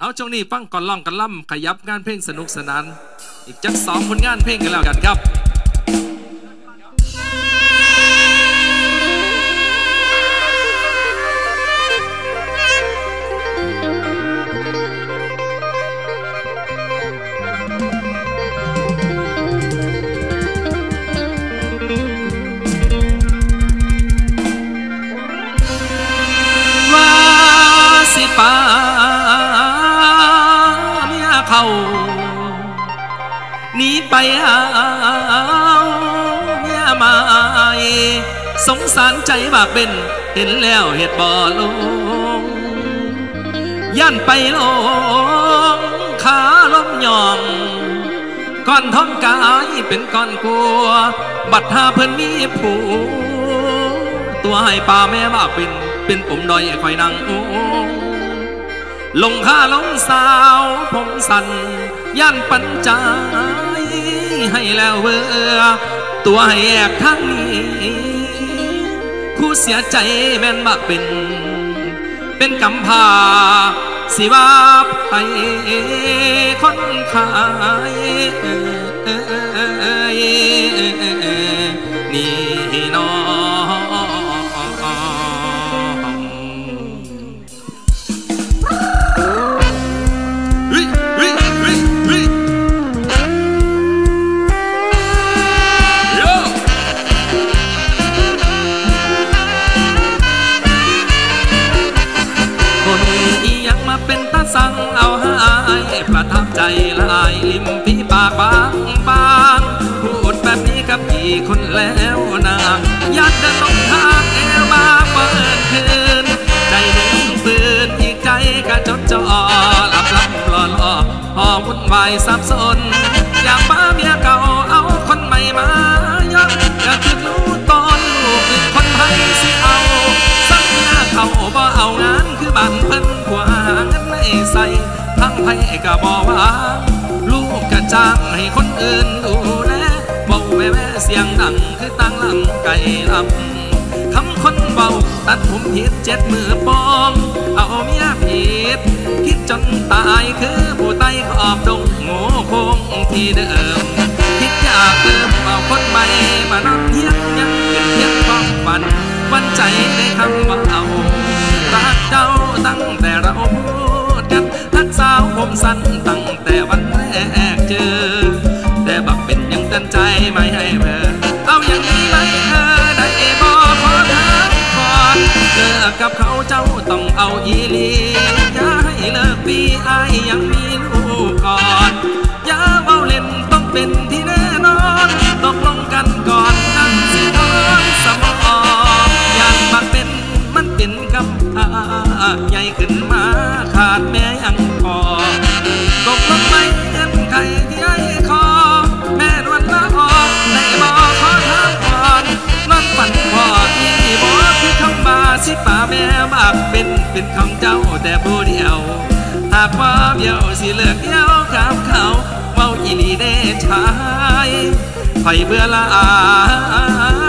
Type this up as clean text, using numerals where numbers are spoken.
เอาช่วงนี้ฟังก่อนล่องกันล่ำขยับงานเพลงสนุกสนานอีกจัก2 ผลงานเพลงกันแล้วกันครับป่าเมียเขาหนีไปเอาเมียใหม่สงสารใจบากเป็นเห็นแล้วเหตุบ่ลงย่านไปลงขาล้มย่องก้อนท้องกายเป็นก้อนกลัวบัดหาเพิ่นมีผู้ตัวให้ป่าแม่บากเป็นผมดอยคอยนั่งลงข้าลงสาวผมสั่นย่านปัญจายให้แล้วเวอตัวให้แอกทั้งนี้ผู้เสียใจแม่นบักเป็นกำพาสิว่าไปคนขายนี่น้องสั่งเอาให้ประทับใจลายริมฝีปากบางพูดแบบนี้กับกี่คนแล้วนางยัดเดินลงทางแอวบางเปิดคืนใจหนึ่งปืนอีกใจก็จดจ่อหลับหล่อพอวุ่นวายสับสนอยากป้าเมียเก่าเอาคนใหม่มายักอยากคิดรู้ตอนลูกคนไทยสิเอาสักเมียเขาบ่เอางานคือบ้านเพิ่นผัวหาเงินไม่ใส่ทั้งไทยก็บอกว่าลูกกระจ้างให้คนอื่นดูแลบอกแม่เสียงดังคือตั้งลำไก่ลำคำคนเบาตัดผมผิด7 มือปองเอาเมียผิดคิดจนตายคือผู้ไต่ขอบดงโง่คงที่เดิมคิดอยากเติมเอาคนใหม่มานำเพียงยังเป็นเพียงความฝันวันใจได้คำว่าเอารักเจ้าตั้งแต่เราพูดกันรักสาวผมสั้นตั้งแต่วันแรกเจอแต่บักเป็นยังเตือนใจไม่ให้เธอเอาอย่างนี้ไหมเธอได้บอกขอถามก่อนเลิกกับเขาเจ้าต้องเอาอีลีอย่าให้เลิกปีอายยังมีลูกก่อนอย่าเมาเล่นต้องเป็นที่แน่นอนตกลงกันก่อนนั่งสินอนสมองอย่างบักเป็นมันเป็นกำพร้าใหญ่ขึ้นมาขาดแม่ยังพอตกลงไม่เงินไข่ที่ไอ้คอแม่นวันละออกได้บอกขอถามก่อนนอนฝันพอที่บอกคือคำมาสิป่าแม่บากเป็นคำเจ้าแต่ผู้เดียวหากว่าเบี้ยวสิเลิกเดียวกับเขาเมาอีลีเด้ชายไฟเบื่อละ